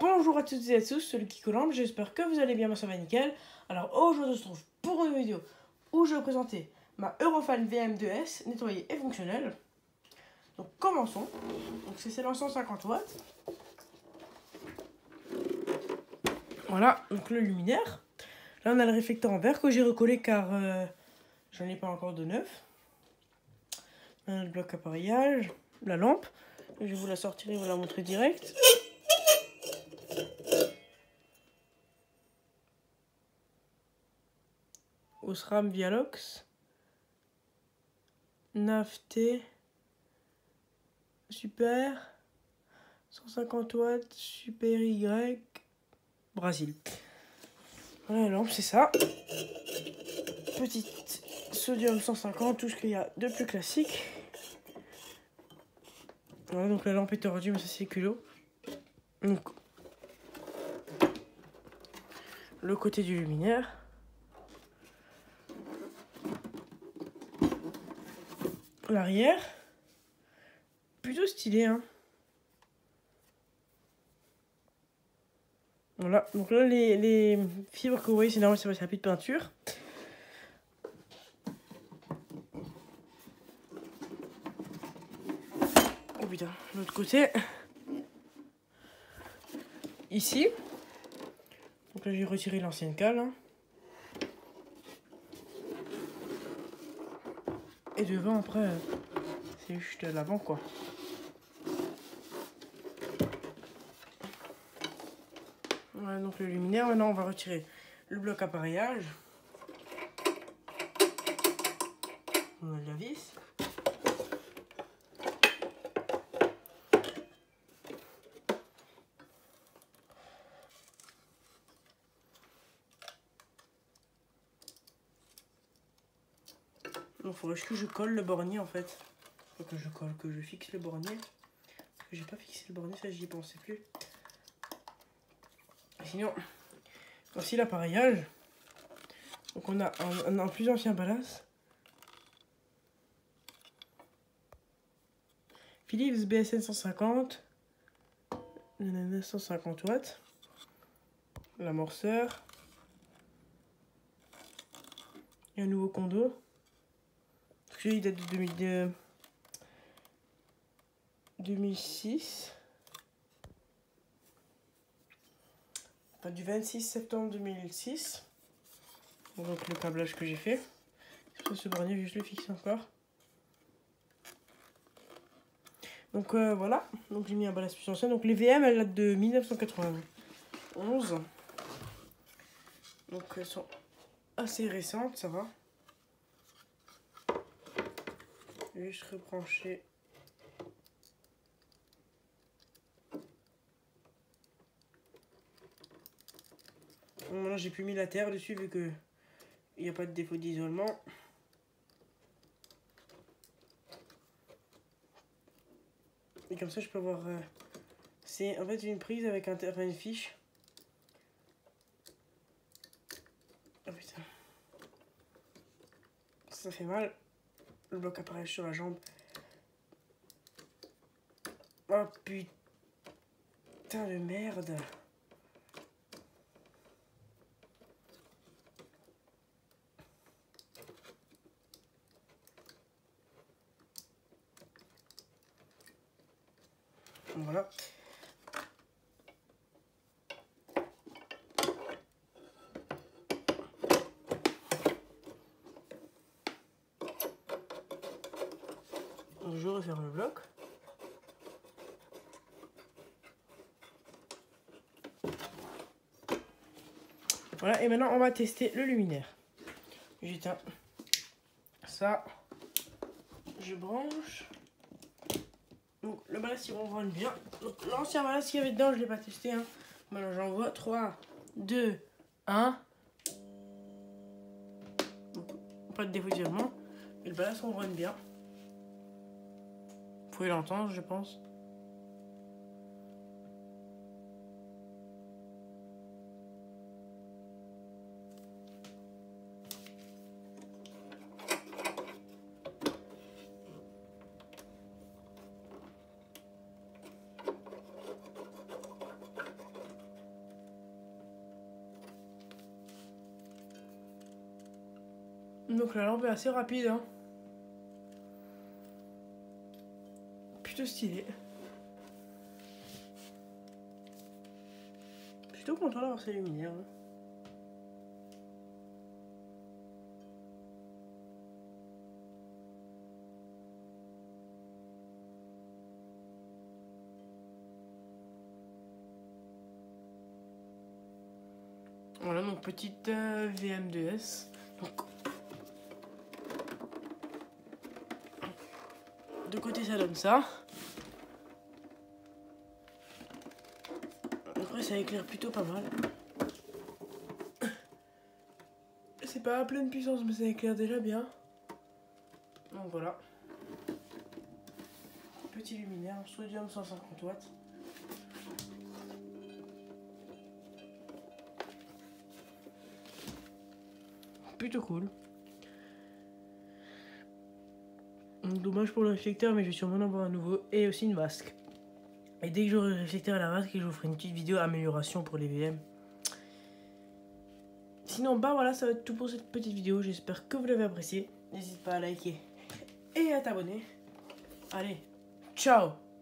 Bonjour à toutes et à tous, c'est le Kikolambe, j'espère que vous allez bien, moi ça va nickel. Alors aujourd'hui on se retrouve pour une vidéo où je vais vous présenter ma Eurofan VM2S nettoyée et fonctionnelle. Donc commençons. Donc c'est celle en 150 watts. Voilà, donc le luminaire. Là on a le réflecteur en verre que j'ai recollé car j'en ai pas encore de neuf. On a le bloc appareillage, la lampe. Je vais vous la sortir et vous la montrer direct. Osram Vialox, Nafté, Super, 150 watts, Super Y, Brésil. Voilà la lampe, c'est ça. Petite sodium 150, tout ce qu'il y a de plus classique. Voilà, donc la lampe est tordue, mais ça c'est culot. Donc, le côté du luminaire. L'arrière. Plutôt stylé, hein. Voilà, donc là les fibres que vous voyez, c'est normal, c'est parce qu'il n'y a plus de peinture. Oh putain, l'autre côté. Ici. Donc là j'ai retiré l'ancienne cale. Hein. Et devant après, c'est juste l'avant quoi. Voilà donc le luminaire. Maintenant on va retirer le bloc appareillage. On a la vis. Donc il faudrait que je colle le bornier en fait. Faut que je colle, que je fixe le bornier. Parce que j'ai pas fixé le bornier, ça j'y pensais plus. Sinon, voici l'appareillage. Donc on a un plus ancien ballast. Philips BSN 150. 150 watts. L'amorceur. Et un nouveau condo. Il date de 2006. Enfin, du 26 septembre 2006. Donc le câblage que j'ai fait. Ce bornier, juste le fixer encore. Donc voilà. Donc j'ai mis un ballast plus ancien. Donc les VM, elles datent de 1991. Donc elles sont assez récentes, ça va. Je vais juste rebrancher. Bon, maintenant j'ai plus mis la terre dessus vu que il n'y a pas de défaut d'isolement. Et comme ça je peux avoir... c'est en fait une prise avec une fiche. Oh putain. Ça fait mal. Le bloc appareil sur la jambe. Oh putain de merde. Voilà. Je referme le bloc. Voilà, et maintenant on va tester le luminaire. J'éteins ça. Je branche. Donc le ballast il ronronne bien. Donc l'ancien ballast qu'il y avait dedans, je ne l'ai pas testé. Hein. Maintenant j'envoie 3, 2, 1. Donc, pas de défaut d'isolement. Et le ballast ronronne bien. Vous pouvez l'entendre, je pense. Donc la lampe est assez rapide, hein. Plutôt stylé. Plutôt content d'avoir ces luminaires. Hein. Voilà, donc petite VM2S. Donc, de côté, ça donne ça. Après, ça éclaire plutôt pas mal. C'est pas à pleine puissance, mais ça éclaire déjà bien. Donc voilà. Petit luminaire, sodium 150 watts. Plutôt cool. Dommage pour le réflecteur, mais je vais sûrement en avoir un nouveau. Et aussi une masque. Et dès que j'aurai le réflecteur à la masque, je vous ferai une petite vidéo amélioration pour les VM. Sinon, bah voilà, ça va être tout pour cette petite vidéo. J'espère que vous l'avez apprécié. N'hésite pas à liker et à t'abonner. Allez, ciao!